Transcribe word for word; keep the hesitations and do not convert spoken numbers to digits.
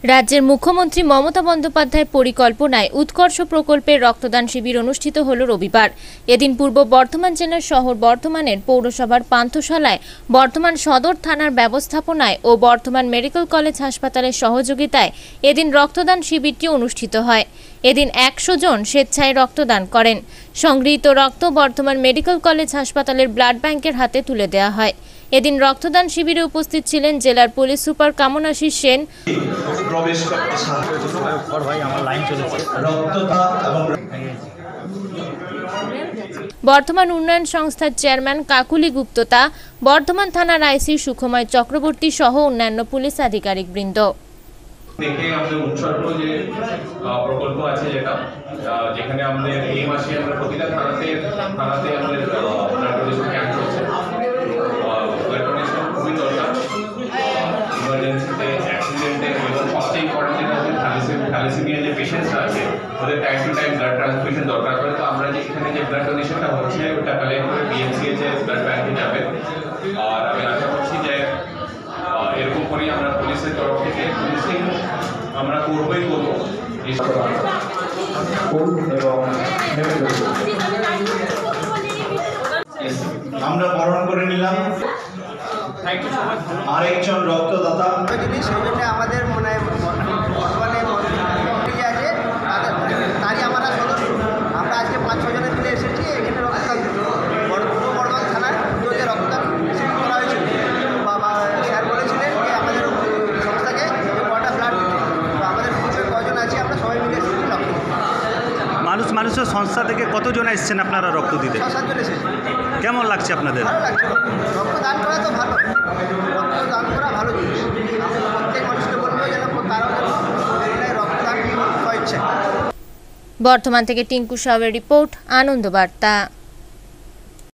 রাজ্যের মুখ্যমন্ত্রী মমতা বন্দ্যোপাধ্যায়ের পরিকল্পনায় উৎকর্ষ প্রকল্পের রক্তদান শিবির অনুষ্ঠিত হল রবিবার। এদিন পূর্ব বর্ধমান জেলার শহর বর্ধমানের পৌরসভার পান্থশালায় বর্ধমান সদর থানার ব্যবস্থাপনায় ও বর্ধমান মেডিকেল কলেজ হাসপাতালের সহযোগিতায় এদিন রক্তদান শিবিরটি অনুষ্ঠিত হয়। এদিন একশো জন স্বেচ্ছায় রক্তদান করেন। সংগৃহীত রক্ত বর্ধমান মেডিকেল কলেজ হাসপাতালের ব্লাড ব্যাংকের হাতে তুলে দেওয়া হয়। এদিন রক্তদান শিবিরে উপস্থিত ছিলেন জেলার পুলিশ সুপার কামনাশিস সেন, বর্ধমান উন্নয়ন সংস্থার চেয়ারম্যান কাকুলি গুপ্ততা, বর্ধমান থানার আইসি সুখময় চক্রবর্তী সহ অন্যান্য পুলিশ আধিকারিক বৃন্দ। দেখে আমাদের উৎসর্গ যে প্রকল্প আছে যেটা যেখানে আমাদের এই মাসে আমরা প্রতিটা থানাতে থানাতে আমাদের ব্লাড ডোনেশন ক্যাম্প হচ্ছে। ব্লাড ডোনেশন খুবই দরকার ইমার্জেন্সিতে, অ্যাক্সিডেন্টে এবং সবচেয়ে ইম্পর্টেন্ট যেটা হচ্ছে থ্যালাসেমিয়া যে পেশেন্টসরা আছে ওদের time to time blood transfusion দরকার পড়ে। তো আমরা যে এখানে যে ব্লাড ডোনেশনটা হচ্ছে ওটা কালেক্ট করে বিএমসি এর যে ব্লাড ব্যাংকে যাবে। আর আমি আশা করছি যে এরকম করেই আমরা পুলিশের তরফ থেকে পুলিশিং আমরা করবই করবো। আমরা বরণ করে নিলাম আরেকজন রক্তদাতা। জিনিস আমাদের মনে বর্তমানে আছে তারই আমরা সদস্য। আমরা আজকে পাঁচ ছ জনের মিলে এসেছি এখানে রক্তদান পূর্ব বর্ধমান থানায় যে রক্তদান শিবির করা হয়েছিল। বাবা স্যার বলেছিলেন যে আমাদের সংস্থাকে কটা ব্লাড দিতে, তো আমাদের কজন আছে আমরা সবাই মিলে এসেছি রক্ত। মানুষ মানুষের সংস্থা থেকে কতজন এসেছেন আপনারা রক্ত দিতে? ছ সাতজন এসেছি। কেমন লাগছে আপনাদের? ভালো লাগছে। রক্তদান করা তো ভালো, রক্তদান করা ভালো জিনিস। আমি প্রত্যেক মানুষকে বলবো যেন তারাও রক্তদান স্বেচ্ছায়। বর্ধমান থেকে টিঙ্কু সাহের রিপোর্ট, আনন্দ বার্তা।